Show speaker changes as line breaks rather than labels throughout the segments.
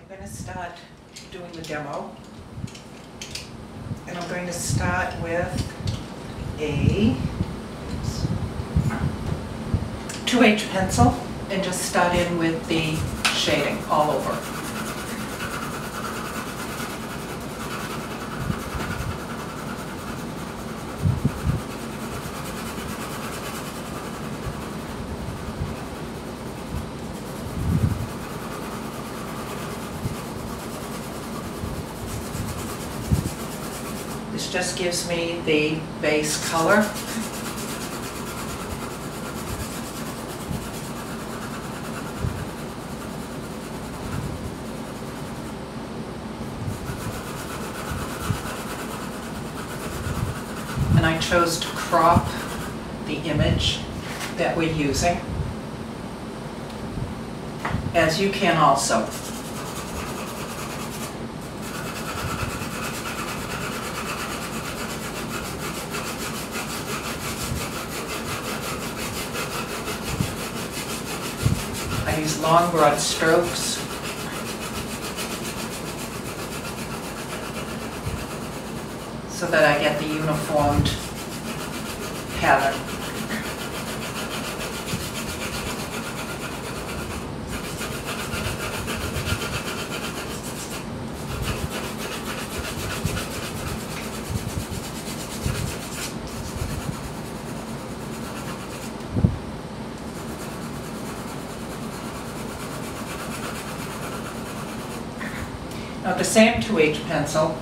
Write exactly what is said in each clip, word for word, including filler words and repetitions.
I'm going to start doing the demo, and I'm going to start with a two H pencil and just start in with the shading all over. This just gives me the base color. And I chose to crop the image that we're using, as you can also. I use long, broad strokes. So that I get the uniformed pattern. Now the same two H pencil,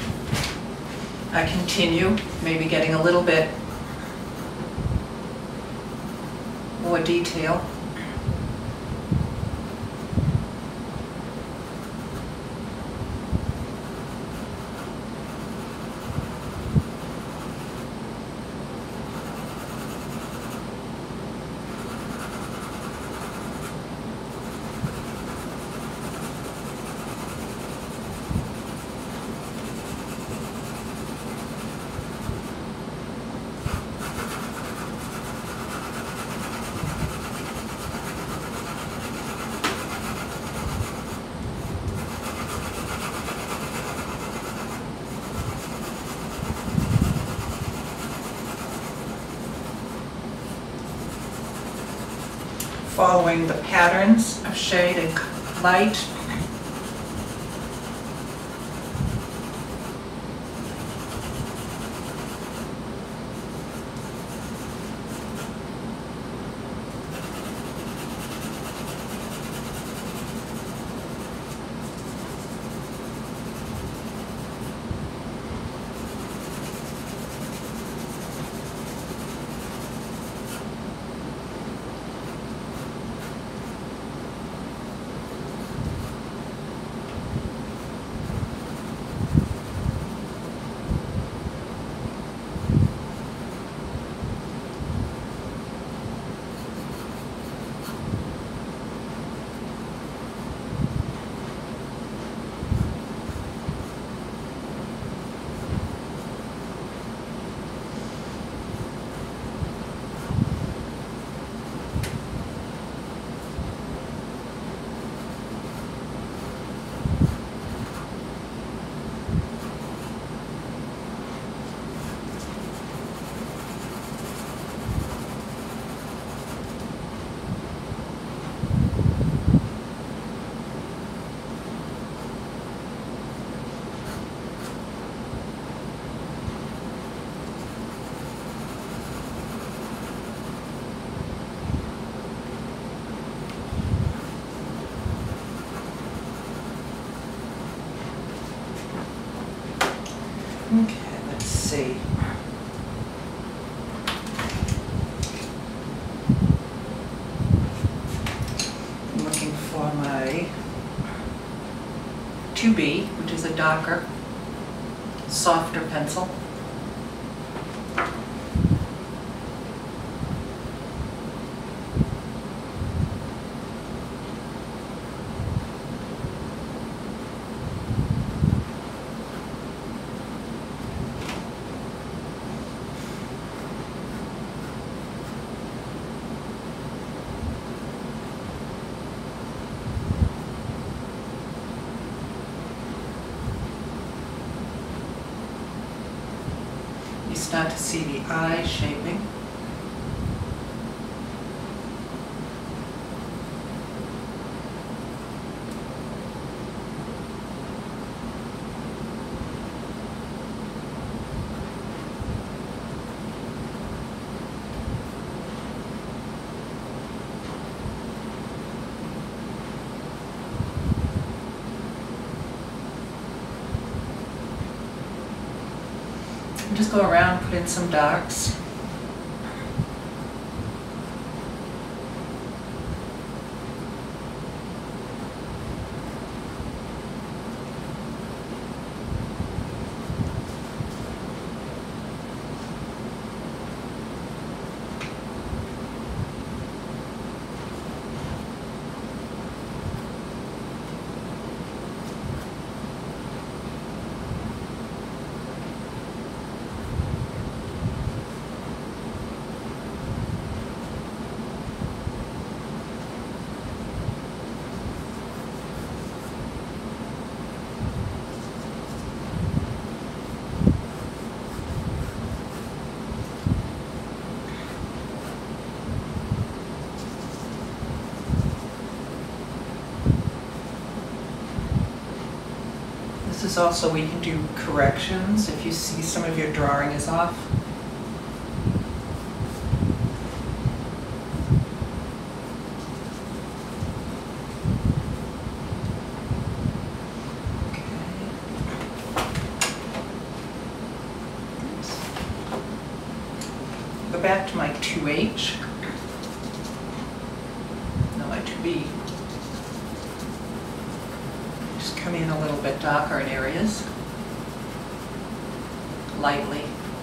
I continue, maybe getting a little bit more detail. Following the patterns of shade and light. Okay, let's see. I'm looking for my two B, which is a darker, softer pencil. start to see the eye shaping. Just go around, put in some darks. This is also where you can do corrections if you see some of your drawing is off. Okay. Go back to my two H. No, my two B. Come in a little bit darker in areas, lightly.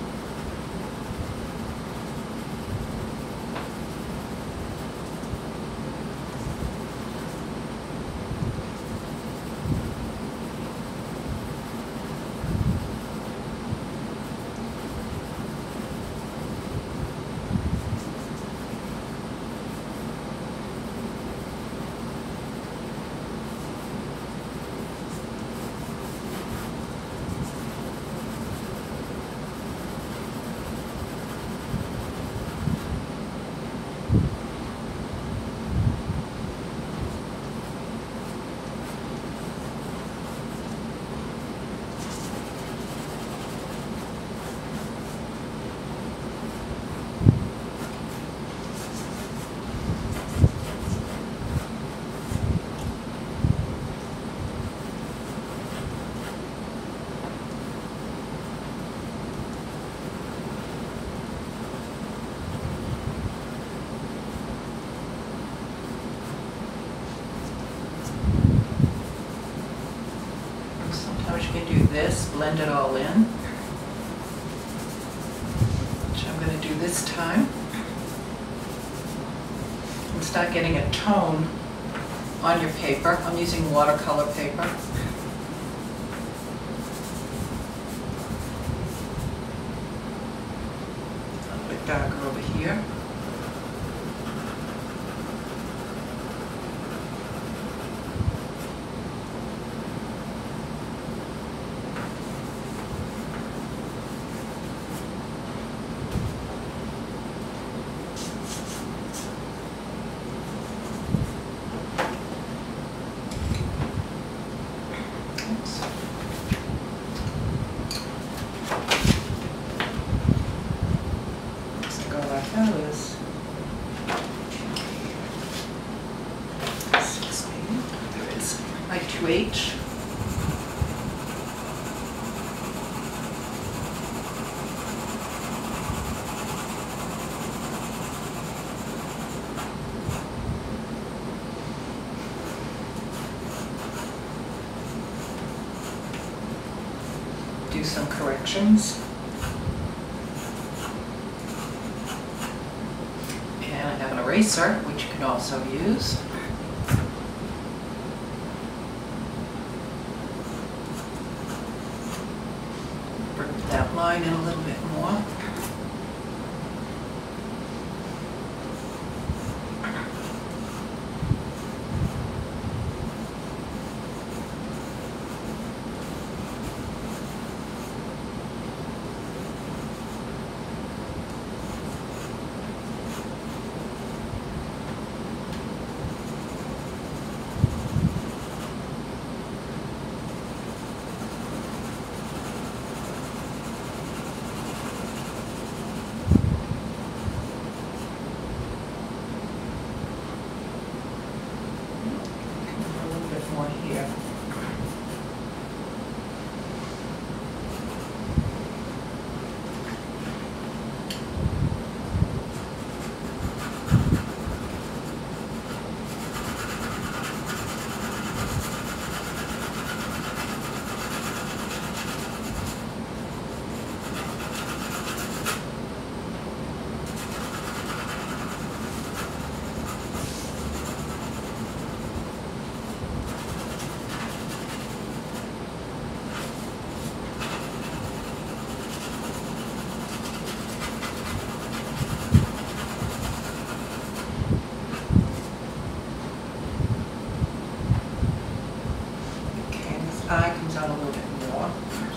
You can do this, blend it all in, which I'm going to do this time, and start getting a tone on your paper. I'm using watercolor paper. A little bit darker over here. There is my two H. Do some corrections. And I have an eraser, which you can also use. Bring that line in a little bit more.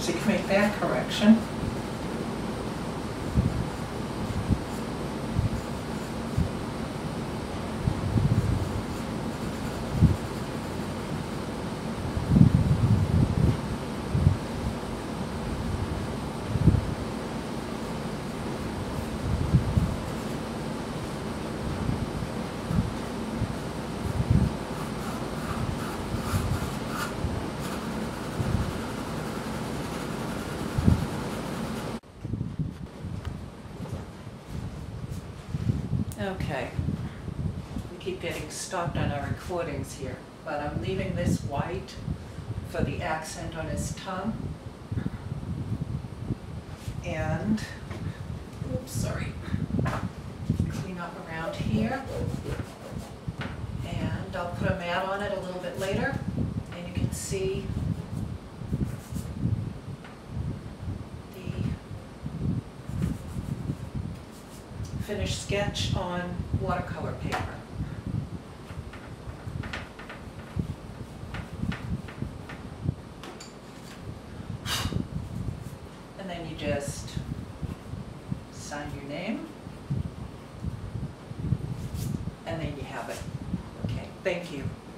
so you can make that correction. Okay, we keep getting stopped on our recordings here, but I'm leaving this white for the accent on his tongue. And, oops, sorry, clean up around here. And I'll put a mat on it a little bit later, and you can see finished sketch on watercolor paper. And then you just sign your name, and then you have it. Okay, thank you.